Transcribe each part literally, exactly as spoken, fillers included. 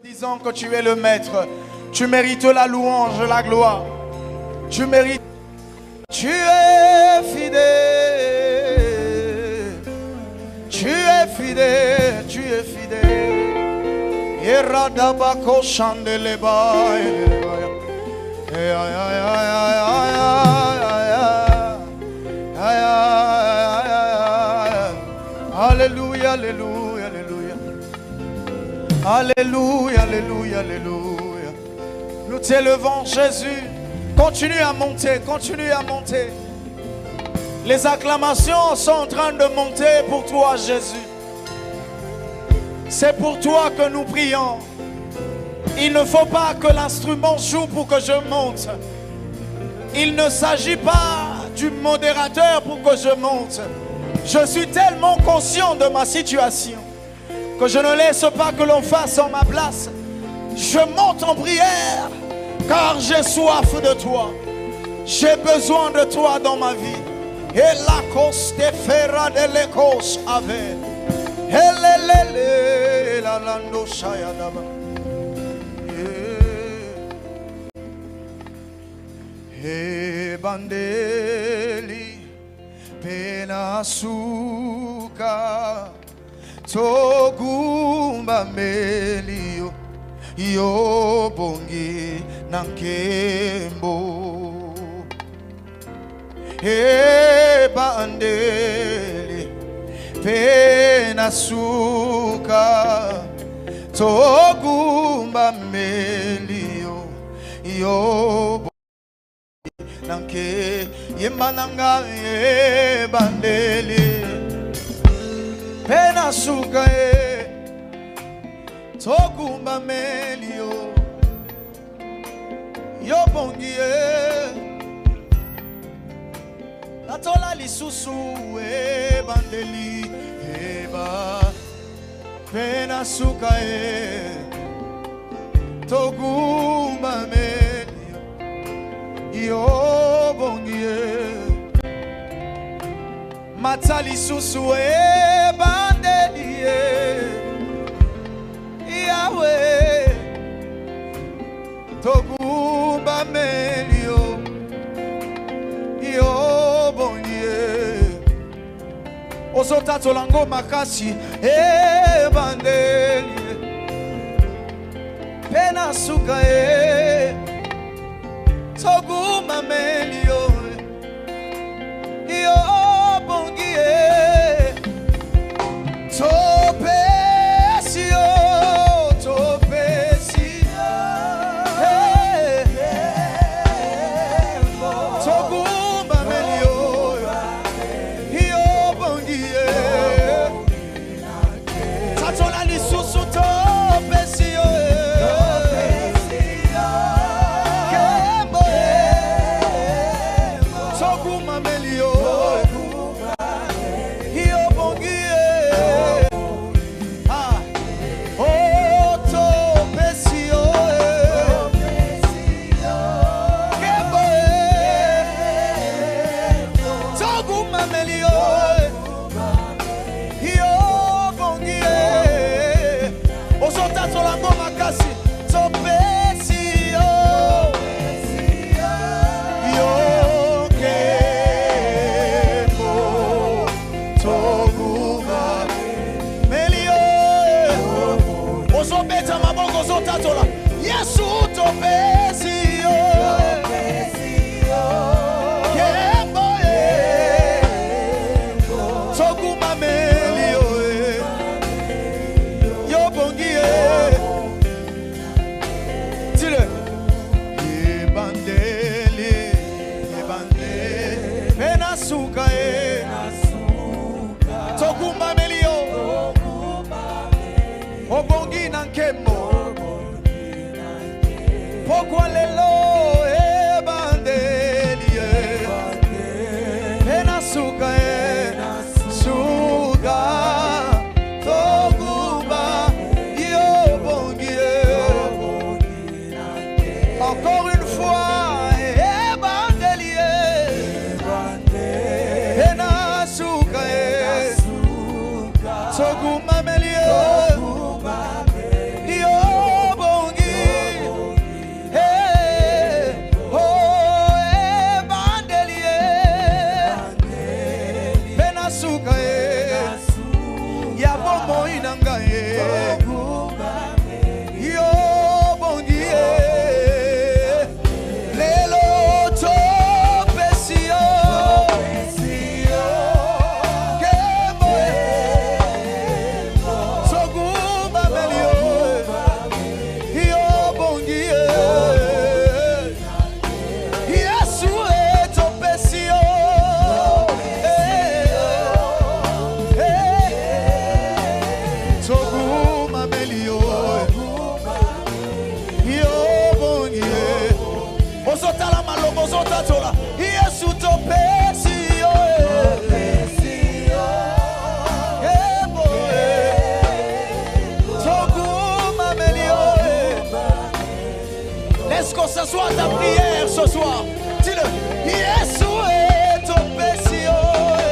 Disant que tu es le maître, tu mérites la louange, la gloire. Tu mérites. Tu es fidèle. Tu es fidèle. Tu es fidèle. Eradabako chandeleba. Alléluia, alléluia, alléluia. Alléluia, alléluia, alléluia. Nous t'élevons, Jésus. Continue à monter, continue à monter. Les acclamations sont en train de monter pour toi, Jésus. C'est pour toi que nous prions. Il ne faut pas que l'instrument joue pour que je monte. Il ne s'agit pas du modérateur pour que je monte. Je suis tellement conscient de ma situation que je ne laisse pas que l'on fasse en ma place. Je monte en prière car j'ai soif de toi. J'ai besoin de toi dans ma vie. Et la cause te fera de l'écos avec. Et la lando shayadaba. E bandeli penasuka togumba melio yobongi nankembo e bandeli penasuka togumba melio yobongi nanke yemananga e bandeli pena suka e tokumba melio yobongi e natola lisusu e bandeli e ba pena suka e tokumba melio yo bongie matali susu e bandelie Yahweh togumba melio yo bongie osota tolango makasi e bandelie pena suka e toguma melio yo bongie topesio topesio toguma melio yo bongie tatola lisusu topesio Yesu topesio kembo e toguma melio yo bongi e tire e bandeli e bandeli pena suka e toguma melio o bongi nankembo Pokwa lelo e bandeli e pena suka e suka togumba yo bongi encore une fois e bandeli e pena suka e togumba melio yo Bozotatola. Yesu topesi yo. Est-ce que ce soit ta prière ce soir? Dis-le. Yesu est topesi yo.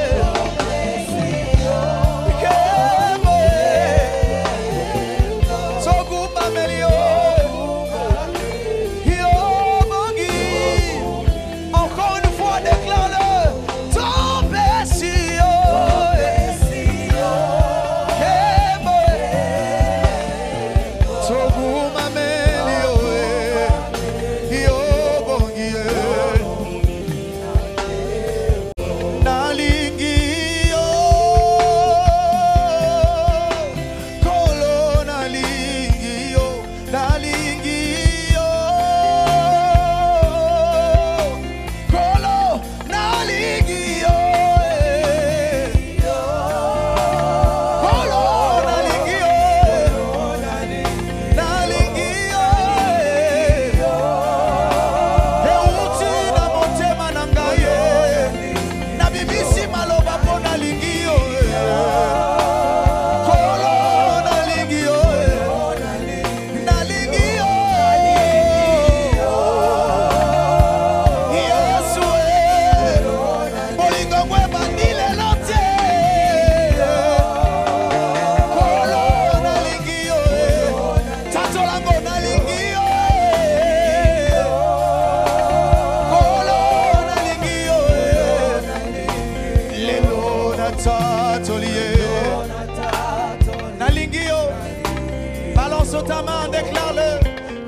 Balance ta main, déclare-le.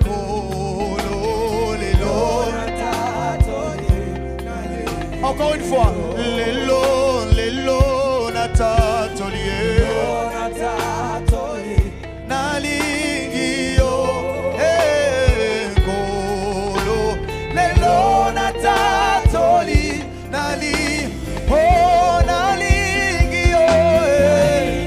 Encore une fois. Lelo, lelo, natatolié. Nalingio, eh, kolo. Lelo, natatoli, nali, oh, nalingio, eh.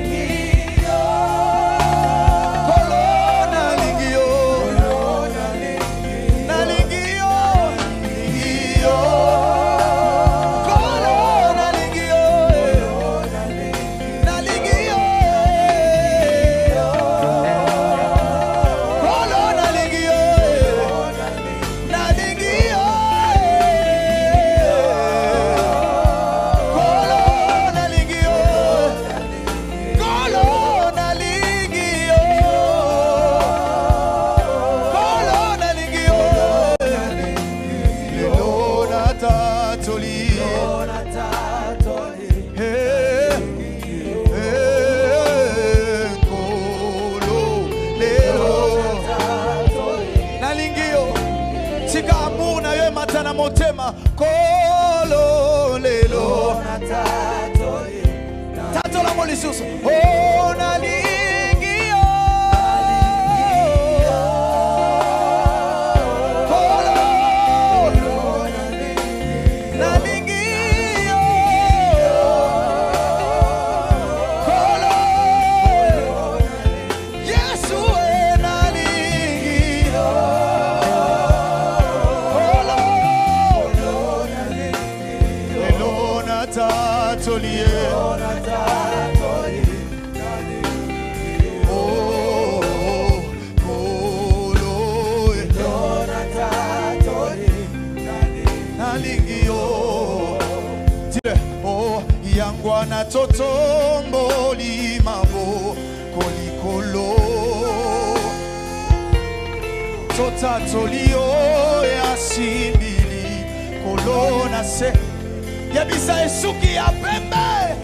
Motema kolo lelo tato la molisusu oh nalingio kolo nalingio kolo Yesu e nalingio Tatolié. Oh, kolo nalingio. Dis-le. Oh, yangwana totomboli mabo kolikolo. Totatolio ya simbili kolona se. Yabisa esuki ya pembe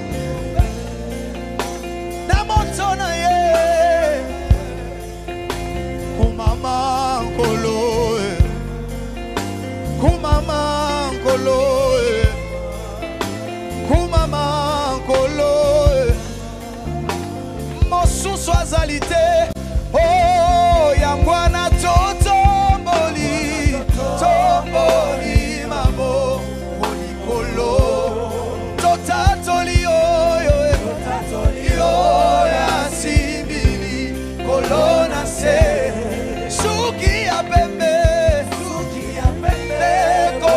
na motona ye kumama nkolo kumama nkolo kumama nkolo mosusu azalite oh yangwana totomboli tomboli mamo Totatoli yo yo ya simbili kolona se suki ya pembe suki ya pembe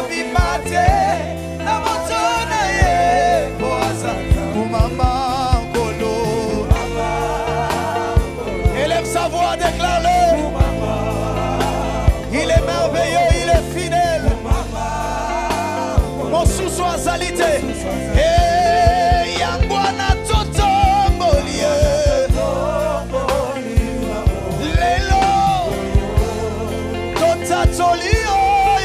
Déclare-le. Il est merveilleux, il est fidèle. Mon sous azalité. Et yangwana toto molie. Lelo tota tolio.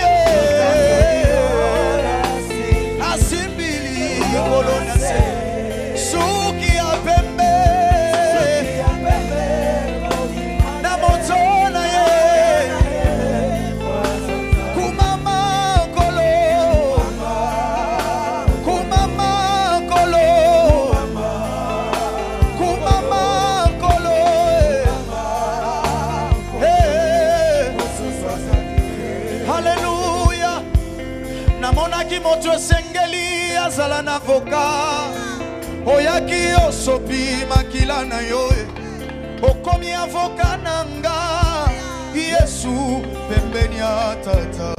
Asimbili kolona se. Suki apembe. Na motona ye. Kumama kolo. Kumama kolo. Kumama kolo. Hey. Hallelujah. Namonaki moto sengeli azala na voka. Oyaki osopi makila na yo. Okomi avoka nanga. Yesu pembeni ya tata.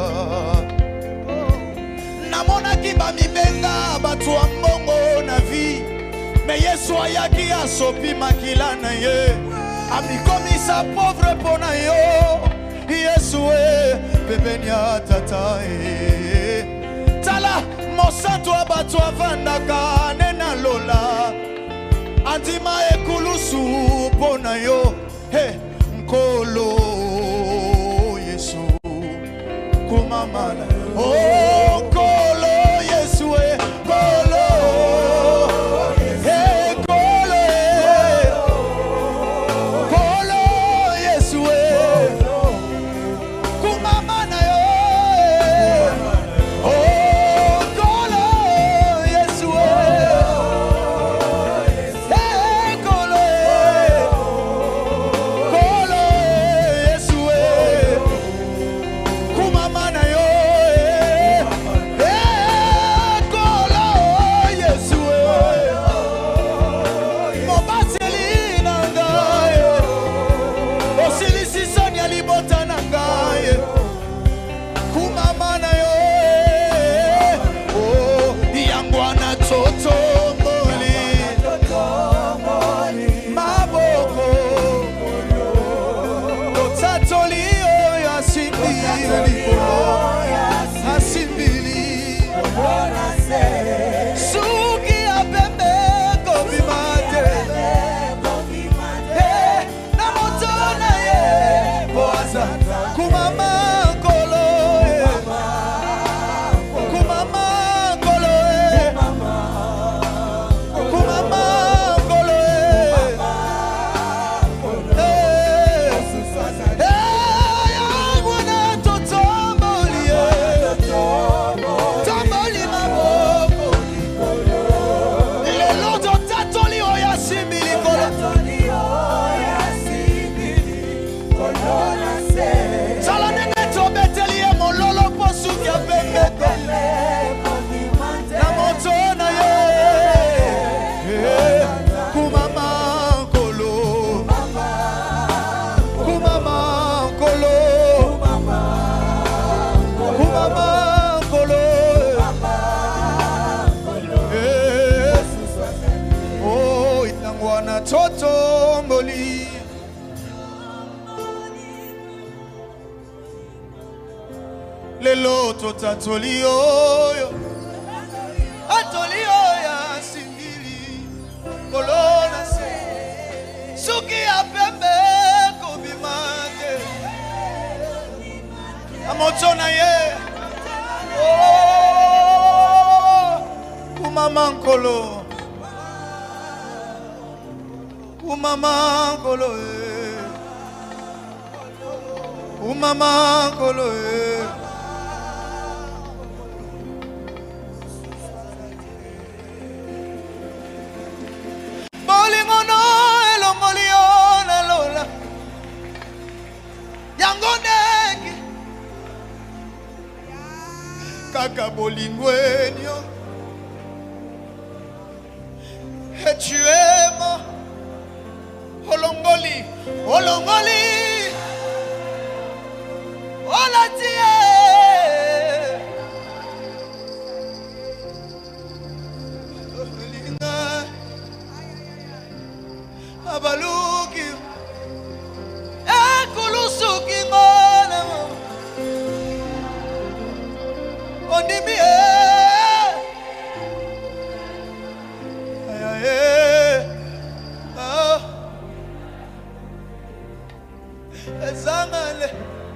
Namonaki bamibenga batu wa mbongo na vi. Me Yesu ayaki asopi makila na ye. Amikomisa pauvre pona yo. Yesu e pembeni ya tata e. Tala mosantu abatu avandaka nena lola. Andima ekulusu pona yo. He nkolo Yesu kumamana. Oh nkolo Yesu e kolo. He kolo e. Kolo Yesu e. Kumamana yo. Oh kolo Yesu e. Hey kolo e. Kolo Yesu e. Kumamana yo e. Hey kolo Yesu e. Mobaseli nanga e. Osilisi sonya libota nanga e. Kumamana yo e. Oh yangwana toto moli. Maboko Totatoli o yasimbili Asimbili Suki apembe komimate. Hey, namotona ye Boaza Kumama kolo e. Kumama kolo e. Kumama kolo e. Hey. Hey, yangwana totomboli e. Tomboli maboko. Lelo totatoli o yasimbili kolo. Sala nenge tobeteli e mololo posuki apembe. Na motona ye. Eh, kumama kolo. Kumama kolo. Kumama kolo. Eh. Oh itangwana toto mboli. Lelo totatoli oyo. Atoli oya singili. Kolona se. Suki apembe kobimate. Amotona ye. Oh kumama nkolo. Kumama nkolo e. Kumama nkolo e. Bolingono elongoliona lola. Yangoneki. Kaka bolingwenyo. Et tu aimes. Olongoli. Olongoli. Olatie. Abaluki. Eh. ezangale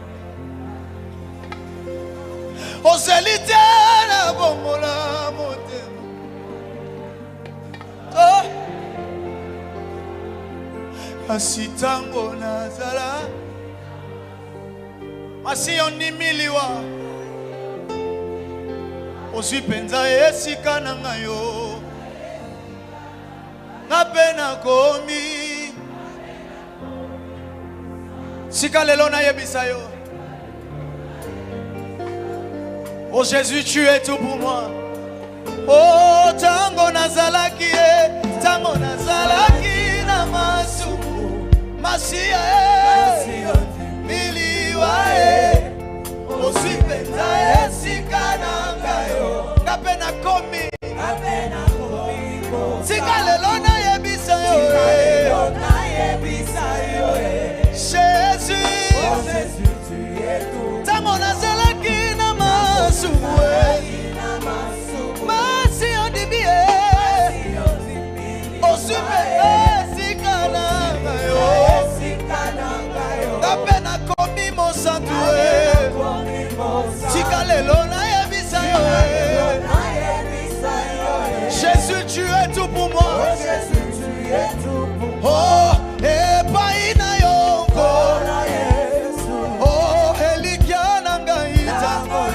oselite na bongola motema oh kasi tango nazala masi onimiliwa ozwi penza esika na ngayo ngape nakomi sika lelo nayebisa yo. Oh Jésus, tu es tout pour moi. Oh tango nazalaki tango nazalaki na masu masia miliwa ozwi penza esika na ngayo ngape nakomi sika lelo nayebisa yo Jésus, tango nazalaki na masu masi ondibie ozwi esika na ngayo ngape nakomi mosantu sika lelo nayebisa yo Jésus, tu es tout pour moi. Oh, epai na yongo oh, elikia na ngaita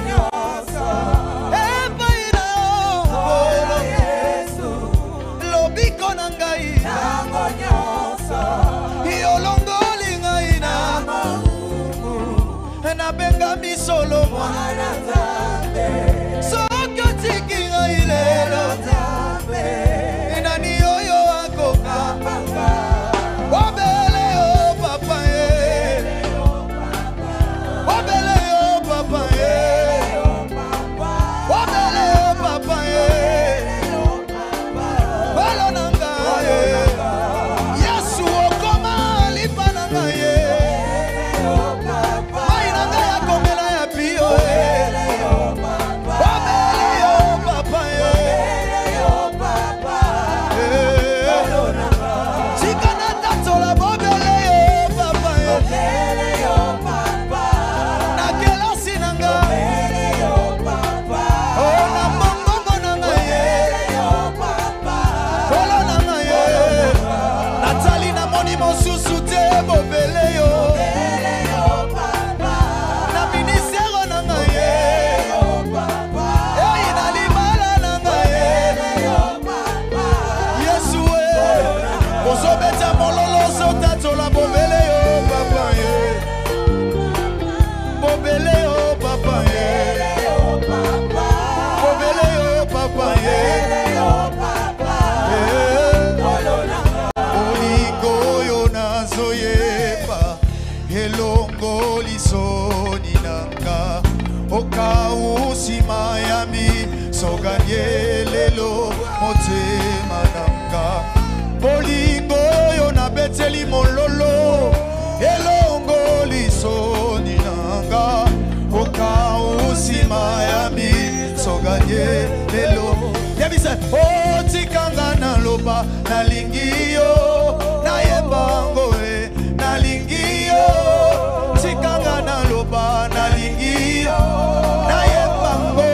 epai na yongo lobiko na ngaita iolongoli ngaina na benga misolo mwana soko tiki ngailelo inani yoyo akoka wabele yo papa ye wabele yo papa ye wabele yo papa ye balo nanga ye Yesu okoma lipa nanga ye mai nanga ya komela ya pio wabele yo papa ye lelo motema nanga bolingo yo na beteli mololo elongo lisoni nanga okausi mayami soganye lelo yebisa o tikanga na loba na lingio na yebango e na lingio tikanga na loba na lingio na yebango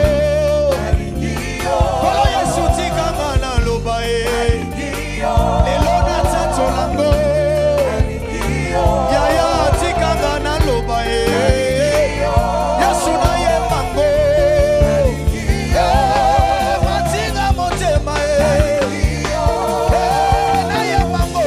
Motema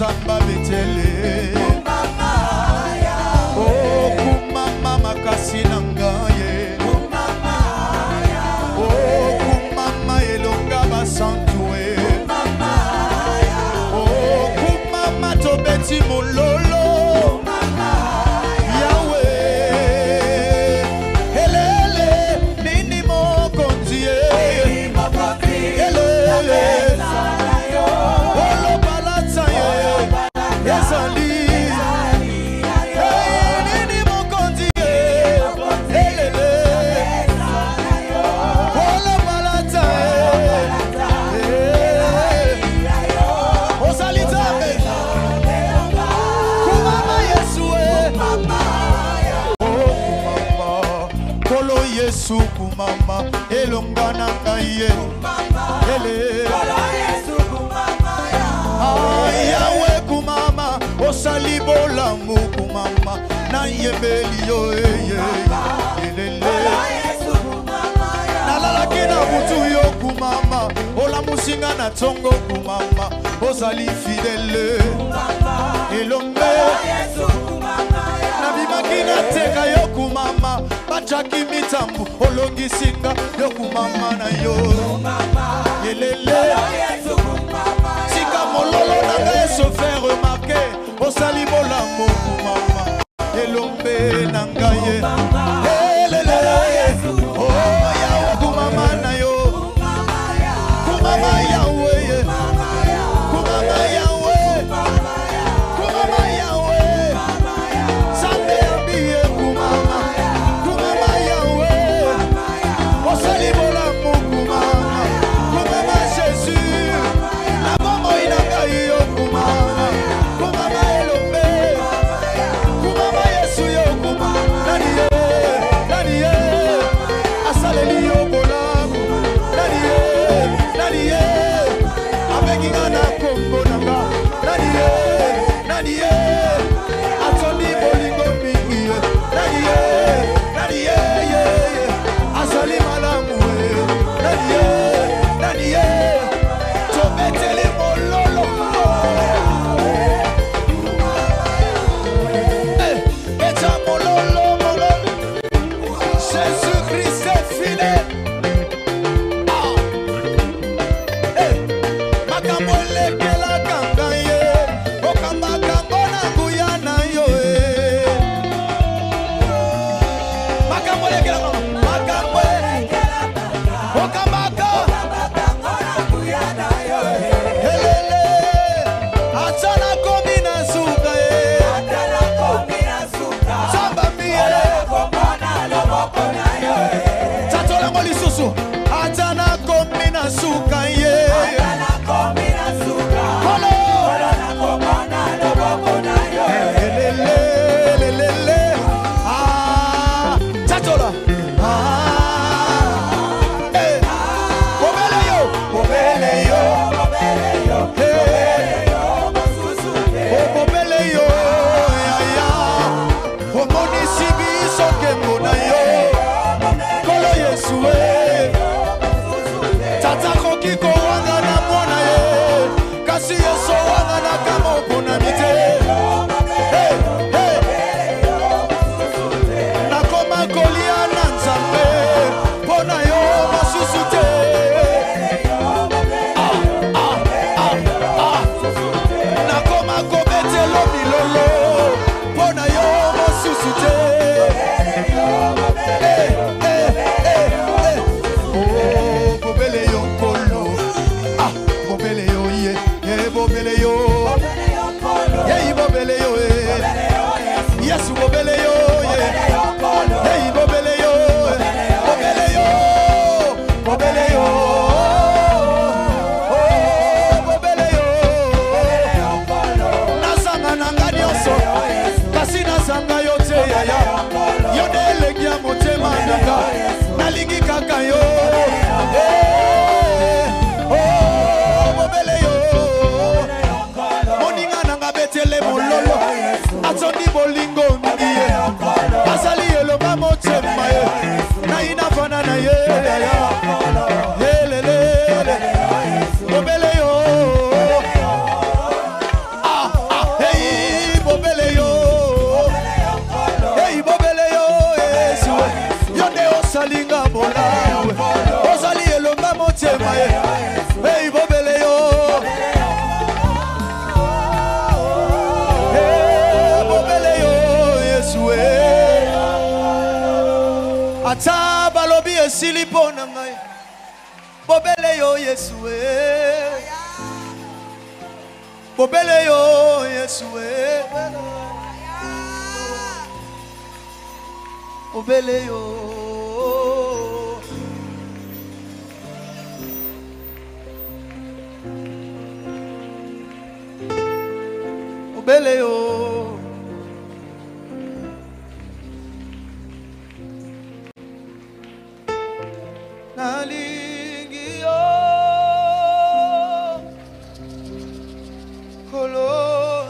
Samba betele Oh kumama makasi nangaye Oh kumama elonga basantue Oh kumama tobeti mololo Yahweh Elele nini mokonzie Elele Olo balata ye Ezali Kumama elongana ngaye ele Yahweh kumama osalibola mu kumama na yebeli yo eye elele nalala kina butu yo kumama ola musinga na tongo kumama osali fidèle elombe na bimakina teka yo kumama Bachaki mitambu olongi singa yoku mama na yo Yelele Sika mololo nanga se fait remarquer Osali bola moku mama Elombe nanga ye Yelele Oh ya kumama na yo Kumama Yahweh ye Kumama Yahweh Kumama Yahweh Sande abiye kumama Tata yo Yesu eh. Bobele yo Yesu eh. Bobele yo. Bobele yo. Nalingi yo kolo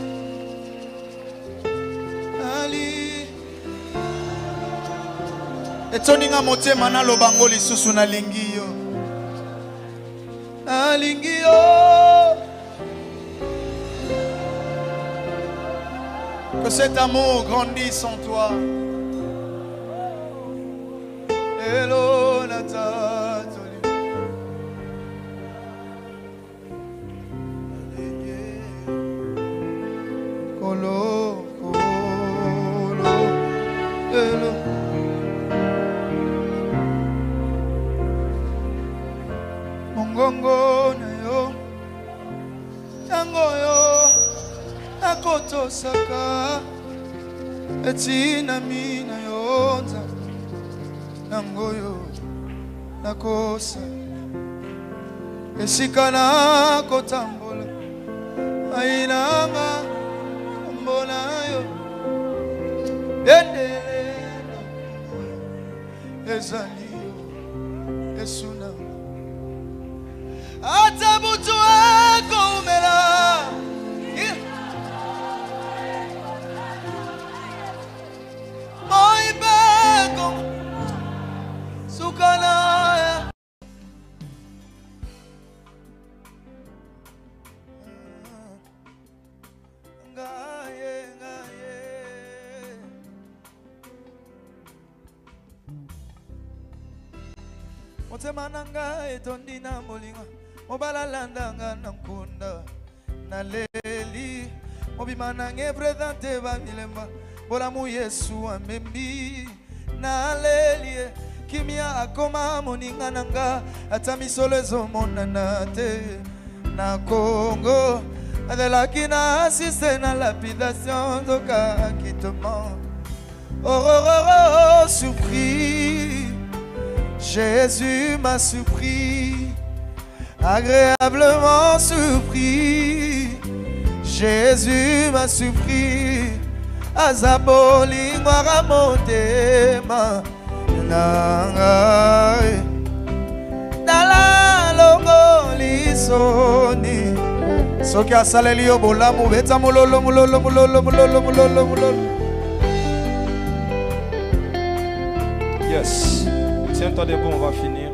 nali etoninga motema na lobango lisusu nalingi yo nalingi yo que cet amour grandisse en toi. Hello Natatoli Kolo Kolo Hello Mongongo na yo Tango yo Nakoto saka Etina mina yonza Nangoyo nakosa esika na kotambola ainanga mbona yo endelelo ezali yo esuna atabutu akomela moi bego Sukanaya Ngaye ngaye Motema nanga etondina molinga Mobala landanga nankunda Naleli Mobima nange presente bamilemba Bolamu Yesu amembi Naleli Kimia akoma moninga nanga atamisolo ezomonana te na Congo adelaki na assiste na lapidation zoka quitement. Oh, oh, oh, oh, surpris, Jésus m'a surpris, agréablement surpris, Jésus m'a surpris, azaboli ngwara motema. Dala longo lisoni soki asaleli yo bolamu beta mololo mololo mololo mololo mololo mololo. Yes, tiens-toi debout, on va finir.